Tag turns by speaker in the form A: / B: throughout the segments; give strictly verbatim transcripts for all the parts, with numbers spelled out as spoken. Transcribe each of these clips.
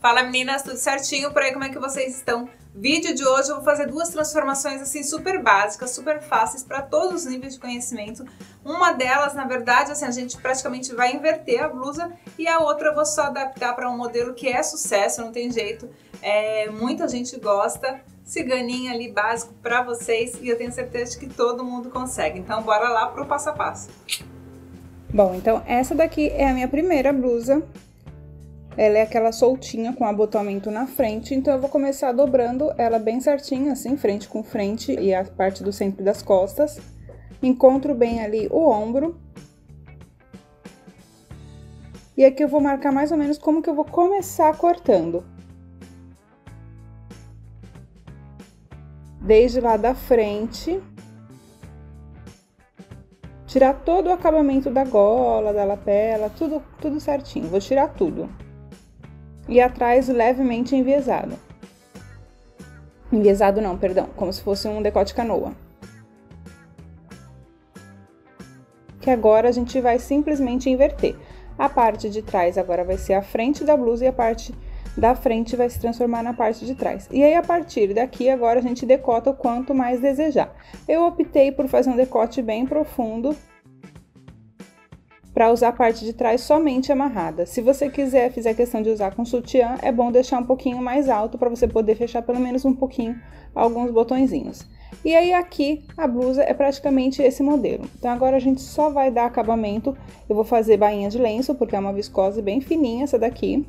A: Fala meninas, tudo certinho? Por aí, como é que vocês estão? Vídeo de hoje eu vou fazer duas transformações assim super básicas, super fáceis para todos os níveis de conhecimento. Uma delas, na verdade, assim, a gente praticamente vai inverter a blusa e a outra eu vou só adaptar para um modelo que é sucesso, não tem jeito. É, muita gente gosta, ciganinha ali básico para vocês e eu tenho certeza que todo mundo consegue. Então bora lá pro passo a passo.
B: Bom, então essa daqui é a minha primeira blusa. Ela é aquela soltinha com abotoamento na frente, então eu vou começar dobrando ela bem certinha, assim, frente com frente e a parte do centro das costas. Encontro bem ali o ombro. E aqui eu vou marcar mais ou menos como que eu vou começar cortando. Desde lá da frente. Tirar todo o acabamento da gola, da lapela, tudo, tudo certinho. Vou tirar tudo. E atrás levemente enviesado. Enviesado não, perdão, como se fosse um decote canoa. Que agora a gente vai simplesmente inverter. A parte de trás agora vai ser a frente da blusa e a parte da frente vai se transformar na parte de trás. E aí, a partir daqui, agora a gente decota o quanto mais desejar. Eu optei por fazer um decote bem profundo, para usar a parte de trás somente amarrada. Se você quiser, fizer questão de usar com sutiã, é bom deixar um pouquinho mais alto para você poder fechar pelo menos um pouquinho alguns botõezinhos. E aí aqui a blusa é praticamente esse modelo. Então agora a gente só vai dar acabamento. Eu vou fazer bainha de lenço, porque é uma viscose bem fininha essa daqui.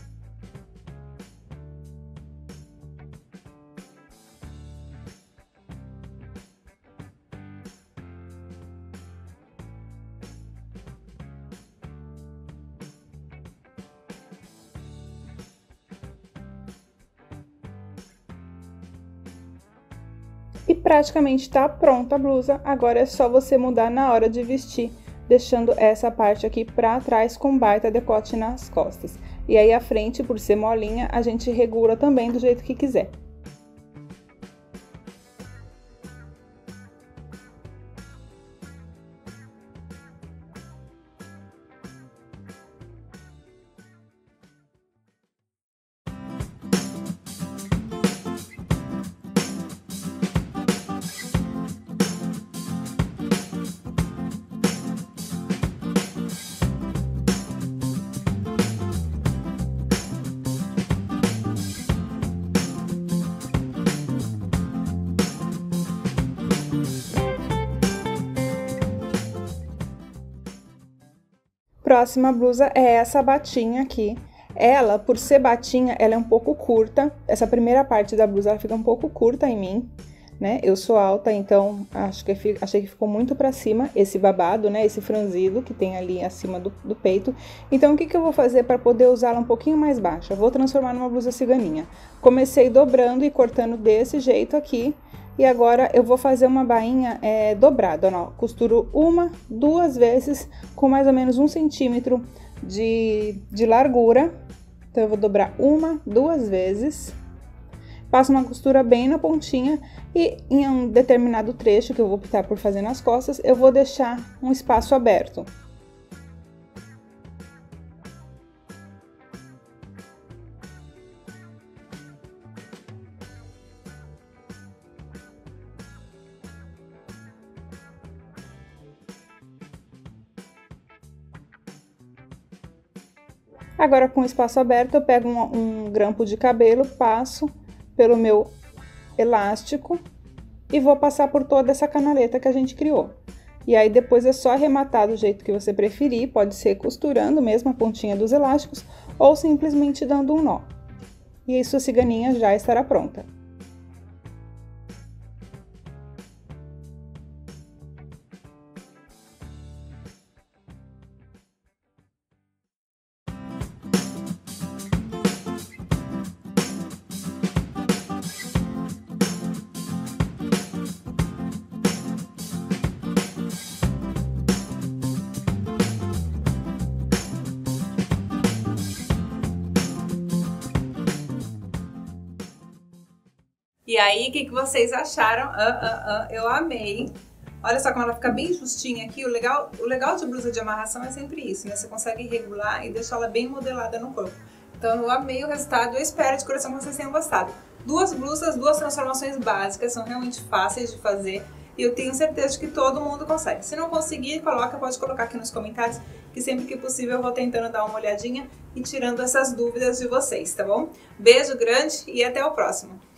B: E praticamente tá pronta a blusa, agora é só você mudar na hora de vestir, deixando essa parte aqui pra trás com baita decote nas costas. E aí a frente, por ser molinha, a gente regula também do jeito que quiser. Próxima blusa é essa batinha aqui. Ela, por ser batinha, ela é um pouco curta. Essa primeira parte da blusa ela fica um pouco curta em mim, né? Eu sou alta, então acho que achei que ficou muito pra cima esse babado, né? Esse franzido que tem ali acima do, do peito. Então o que que eu vou fazer para poder usá-la um pouquinho mais baixa? Eu vou transformar numa blusa ciganinha. Comecei dobrando e cortando desse jeito aqui. E agora eu vou fazer uma bainha é, dobrada, ó, costuro uma, duas vezes com mais ou menos um centímetro de, de largura. Então eu vou dobrar uma, duas vezes, passo uma costura bem na pontinha e em um determinado trecho que eu vou optar por fazer nas costas, eu vou deixar um espaço aberto. Agora, com o espaço aberto, eu pego um, um grampo de cabelo, passo pelo meu elástico e vou passar por toda essa canaleta que a gente criou. E aí, depois é só arrematar do jeito que você preferir, pode ser costurando mesmo a pontinha dos elásticos ou simplesmente dando um nó. E aí, sua ciganinha já estará pronta.
A: E aí, o que, que vocês acharam? Ah, ah, ah, eu amei. Olha só como ela fica bem justinha aqui. O legal, o legal de blusa de amarração é sempre isso, né? Você consegue regular e deixar ela bem modelada no corpo. Então eu amei o resultado, eu espero de coração que vocês tenham gostado. Duas blusas, duas transformações básicas, são realmente fáceis de fazer e eu tenho certeza de que todo mundo consegue. Se não conseguir, coloca, pode colocar aqui nos comentários, que sempre que possível eu vou tentando dar uma olhadinha e tirando essas dúvidas de vocês, tá bom? Beijo grande e até o próximo!